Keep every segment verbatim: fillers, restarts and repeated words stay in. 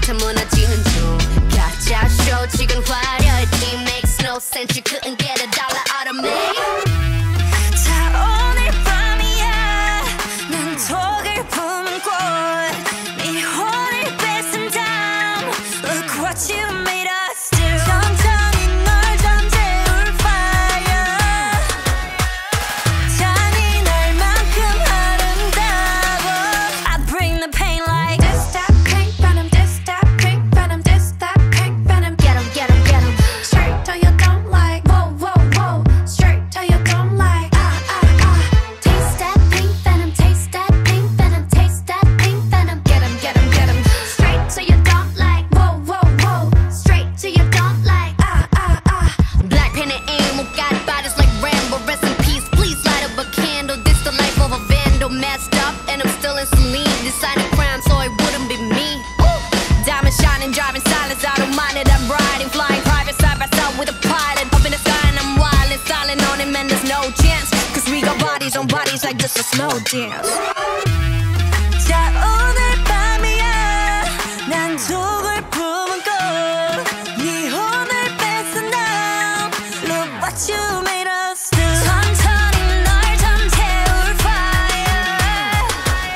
다 무너지는 중 가짜 쇼 지금 화려해 It makes no sense You couldn't get a dollar out of me 자 오늘 밤이야 난 독을 품은 꽃 네 혼을 뺏은 다음 Look what you made us do 천천히 널 잠재울 fire 잔인할 만큼 아름다워 I bring the pain like This that pink venom This that pink venom This that pink venom Get 'em, get 'em, get 'em Straight till you don't like Whoa, whoa, whoa Straight till you don't like Ah, ah, ah Taste that pink venom Taste that pink venom Taste that pink venom Get 'em, get 'em, get 'em Straight till you don't like Whoa, whoa, whoa Straight till you don't like Ah, ah, ah Black pen and ammo Got bodies like Rambo Rest in peace Please light up a candle This the life of a vandal Messed up and I'm still in saline Decided crime so it wouldn't be me Ooh. Diamond shining Driving silence I don't mind it I'm riding Flying private side by side with a pilot Up in the sky and I'm wildin' Styling on it man there's no chance Cause we got bodies on bodies Like just a slow dance 자 오늘 밤이야 난 독을 품은 꽃네 혼을 뺏은 다음 Look what you made us do 천천히 널 잠재울 fire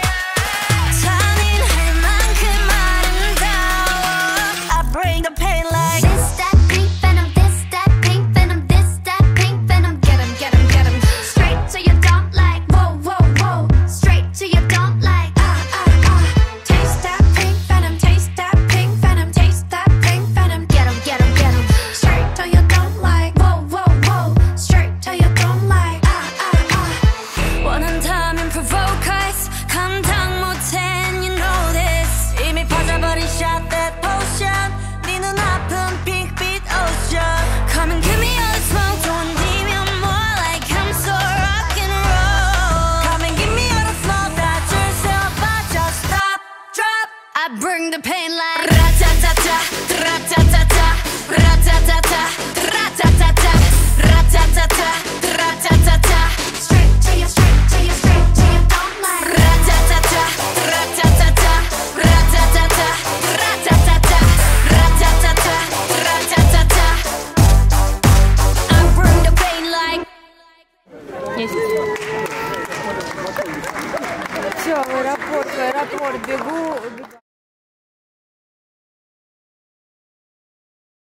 잔인할 만큼 아름다워 I bring the pain like This that pink venom This that pink venom This that pink venom Get 'em, get 'em, get 'em Straight till you don't like Whoa, whoa, whoa Straight till you don't like Ah, ah, ah Taste that pink venom Taste that pink venom Taste that pink venom Get 'em, get 'em, get 'em Straight till you don't like Whoa, whoa, whoa Straight till you don't like Ah, ah, ah 원한다면 provoke us 감당 못해 and you know this 이미 퍼져버린 shot that potion 네 눈앞은 빅빛 ocean Come and give me all the smoke 던지면 more like I'm so rock and roll Come and give me all the smoke 다 줄 수 없어 just stop drop I bring the pain like 라타타타 라타타타 라타타타 라타타타 라타타타 라타타타 Straight till you straight till you straight till you don't like 라타타타 라타타타 라타타타 라타타타 라타타타 라타타타 I bring the pain like Все, в аэропорт, в аэропорт бегу.